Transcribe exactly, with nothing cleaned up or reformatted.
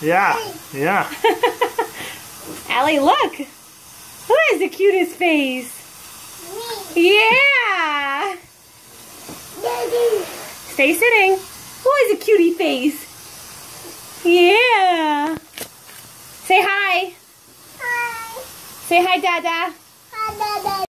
Yeah, yeah. Allie, look! Who has the cutest face? Me. Yeah! Daddy. Stay sitting. Who has a cutie face? Yeah! Say hi! Hi! Say hi, Dada!